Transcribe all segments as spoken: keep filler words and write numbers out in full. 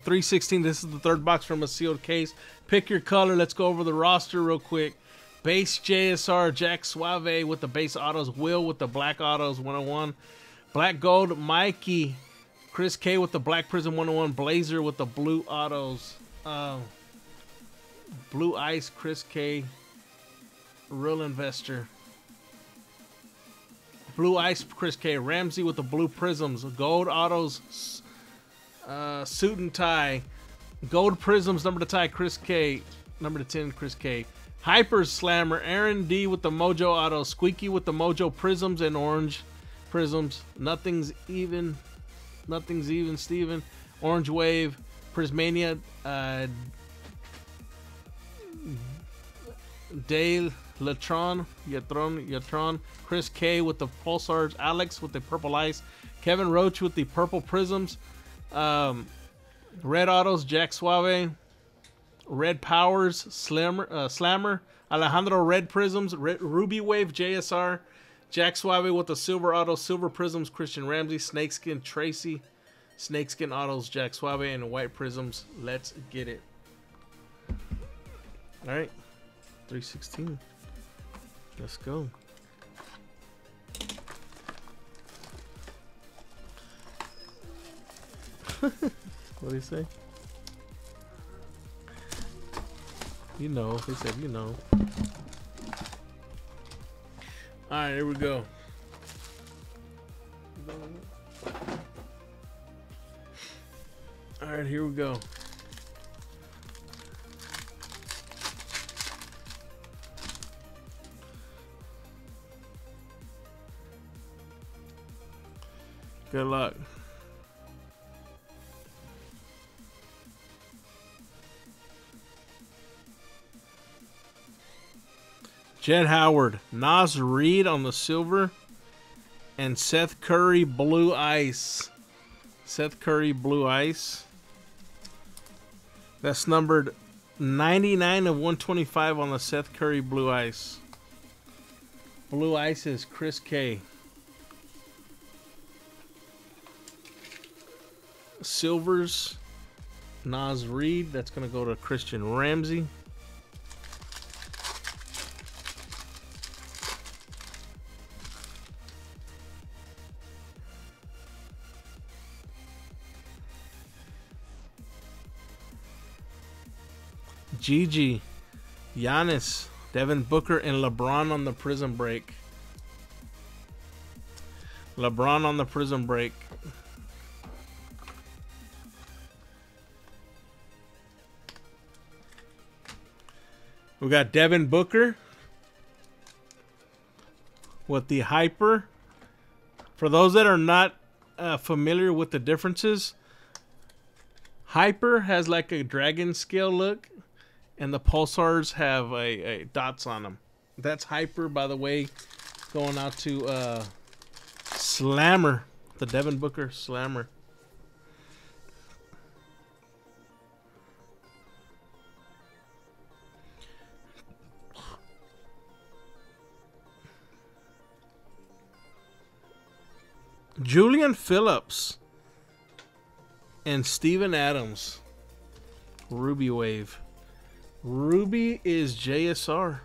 three sixteen. This is the third box from a sealed case. Pick your color. Let's go over the roster real quick. Base J S R, Jack Suave with the base autos. Will with the black autos, one oh one. Black Gold, Mikey. Chris K with the Black Prism one oh one. Blazer with the blue autos. Uh, blue Ice, Chris K. Real Investor. Blue Ice, Chris K. Ramsey with the blue prisms. Gold autos, uh, Suit and Tie. Gold prisms, number to tie, Chris K. Number to ten, Chris K. Hyper Slammer, Aaron D with the Mojo autos. Squeaky with the Mojo prisms and orange prisms. Nothing's even. Nothing's even, Steven. Orange Wave. Prismania. Uh, Dale Latron. Yatron. Yatron. Chris K with the Pulsars. Alex with the Purple Ice. Kevin Roach with the Purple Prisms. Um, Red Autos. Jack Suave. Red Powers. Slammer. Uh, Slammer. Alejandro Red Prisms. Red, Ruby Wave. J S R. Jack Suave with the Silver Autos, Silver Prisms, Christian Ramsey, Snakeskin, Tracy, Snakeskin Autos, Jack Suave, and White Prisms. Let's get it. All right, three sixteen. Let's go. What do you say? You know, he said you know. All right, here we go. All right, here we go. Good luck. Jed Howard, Nas Reed on the silver, and Seth Curry blue ice. Seth Curry blue ice. That's numbered ninety-nine of one twenty-five on the Seth Curry blue ice. Blue ice is Chris K. Silvers, Nas Reed. That's going to go to Christian Ramsey. Gigi, Giannis, Devin Booker, and LeBron on the Prism Break. LeBron on the Prism Break. We got Devin Booker with the Hyper. For those that are not uh, familiar with the differences, Hyper has like a dragon scale look, and the Pulsars have a, a dots on them. That's Hyper, by the way. Going out to uh, Slammer, the Devin Booker Slammer. Julian Phillips and Steven Adams. Ruby Wave. Ruby is J S R.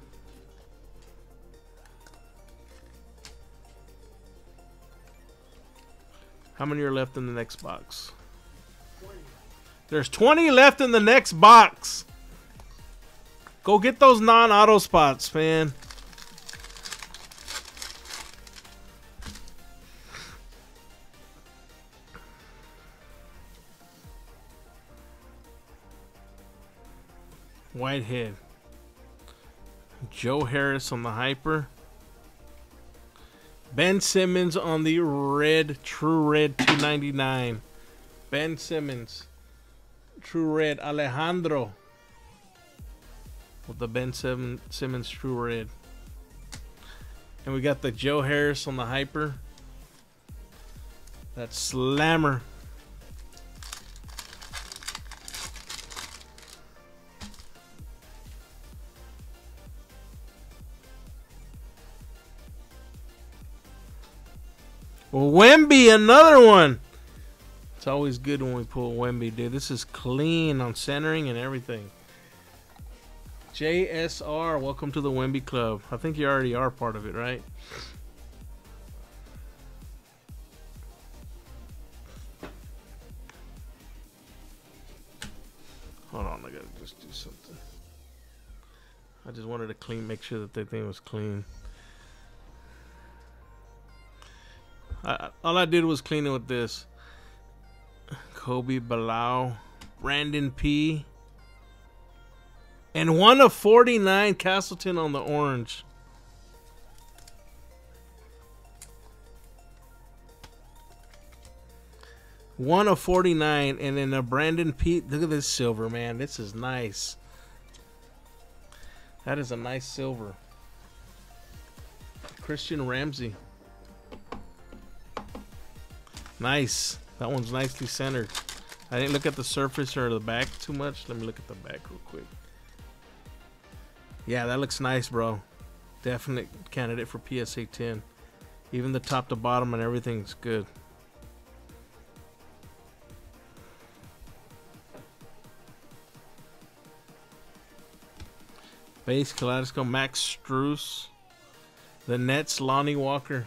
How many are left in the next box? twenty. There's twenty left in the next box. Go get those non-auto spots, man. Whitehead. Joe Harris on the Hyper. Ben Simmons on the red, True Red two ninety-nine. Ben Simmons. True Red. Alejandro with the Ben Sim Simmons True Red. And we got the Joe Harris on the Hyper. That's Slammer. Wemby, another one. It's always good when we pull Wemby, dude. This is clean on centering and everything. J S R, welcome to the Wemby Club. I think you already are part of it, right? Hold on, I gotta just do something. I just wanted to clean, make sure that the thing was clean. I, all I did was clean it with this. Kobe Bilal, Brandon P. And one of forty-nine, Castleton on the orange. One of forty-nine, and then a Brandon P. Look at this silver, man. This is nice. That is a nice silver. Christian Ramsey. Nice. That one's nicely centered. I didn't look at the surface or the back too much. Let me look at the back real quick. Yeah, that looks nice, bro. Definite candidate for P S A ten. Even the top to bottom and everything's good. Base Kaleidoscope, Max Strus. The Nets, Lonnie Walker.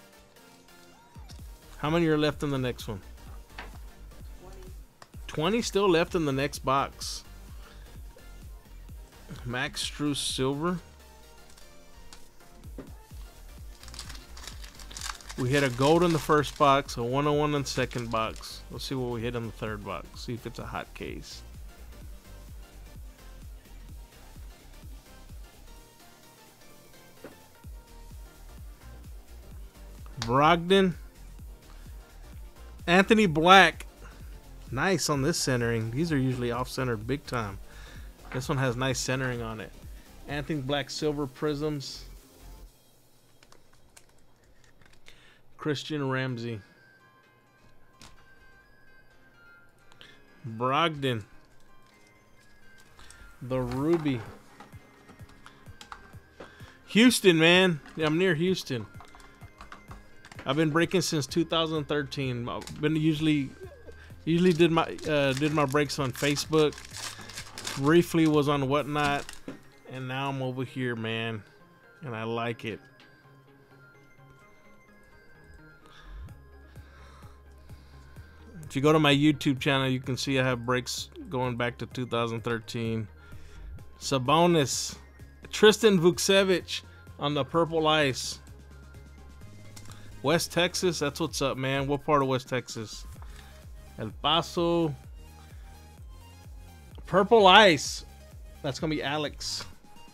How many are left in the next one? twenty still left in the next box. Max Strus silver. We hit a gold in the first box, a one oh one in the second box. Let's see what we hit in the third box. See if it's a hot case. Brogdon. Anthony Black. Nice on this centering. These are usually off-centered big time. This one has nice centering on it. Anthony Black silver prisms. Christian Ramsey. Brogdon. The ruby. Houston, man. Yeah, I'm near Houston. I've been breaking since two thousand thirteen. I've been usually usually did my uh, did my breaks on Facebook. Briefly was on Whatnot, and now I'm over here, man, and I like it. If you go to my YouTube channel, you can see I have breaks going back to two thousand thirteen. Sabonis, Tristan Vukcevic on the purple ice. West Texas, that's what's up, man. What part of West Texas? El Paso. Purple ice. That's gonna be Alex.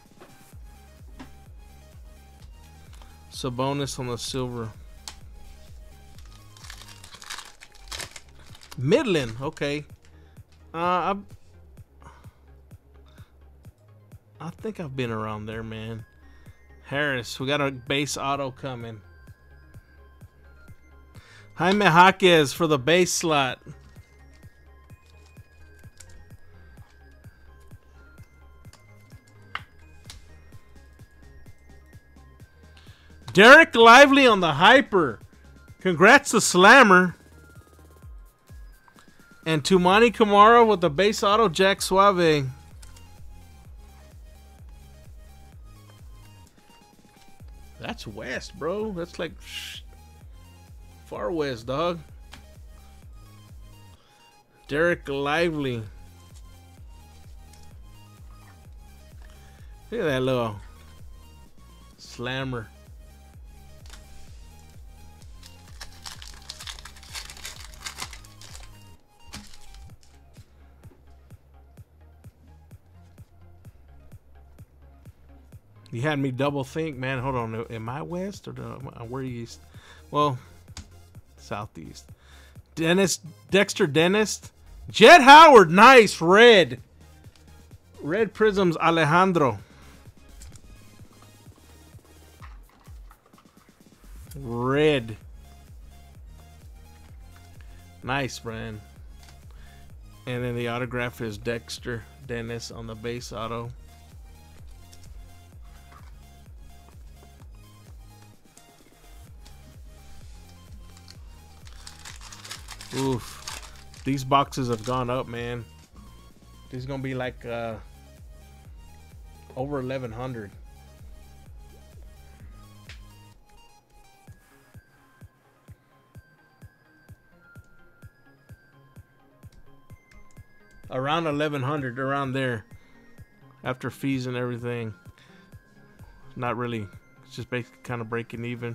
Sabonis on the silver. Midland, okay. Uh, I, I think I've been around there, man. Harris, we got a base auto coming. Jaime Jaquez for the base slot. Derek Lively on the hyper. Congrats to Slammer. And Tumani Kamara with the base auto, Jack Suave. That's west, bro. That's like shh, far west, dog. Derek Lively. Look at that little Slammer. You had me double think, man. Hold on, am I west or where east? Well, southeast. Dennis, Dexter Dennis, Jet Howard, nice red, red prisms. Alejandro, red, nice, man. And then the autograph is Dexter Dennis on the base auto. Oof. These boxes have gone up, man. These gonna be like uh, over eleven hundred. Around eleven hundred, around there, after fees and everything. Not really. It's just basically kind of breaking even.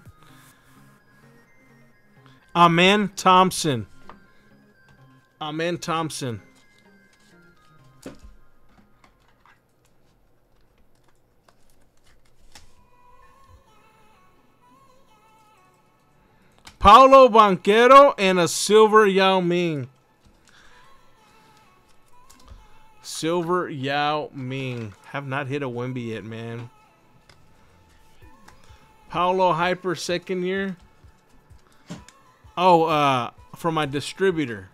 Amen Thompson. Amen Thompson. Paulo Banquero and a silver Yao Ming. Silver Yao Ming. Have not hit a Wemby yet, man. Paulo Hyper second year. Oh, uh, from my distributor.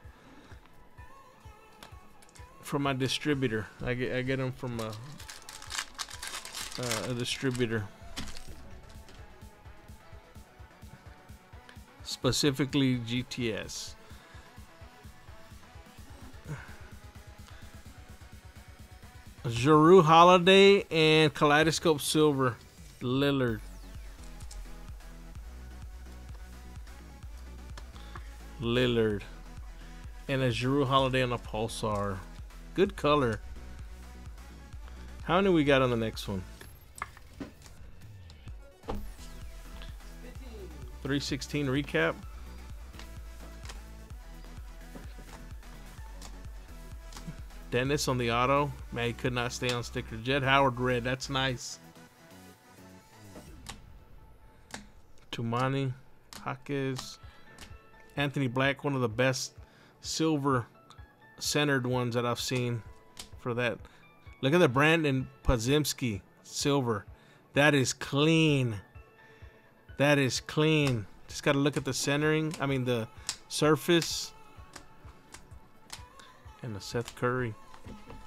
From my distributor. I get I get them from a, uh, a distributor. Specifically G T S. Jrue Holiday and Kaleidoscope Silver Lillard. Lillard. And a Jrue Holiday on a Pulsar. Good color. How many we got on the next one? three sixteen recap. Dennis on the auto. Man, he could not stay on sticker. Jed Howard red. That's nice. Tumani. Jaquez. Anthony Black, one of the best silver centered ones that I've seen for that. Look at the Brandon Podziemski silver. That is clean. That is clean. Just got to look at the centering. I mean the surface. And the Seth Curry.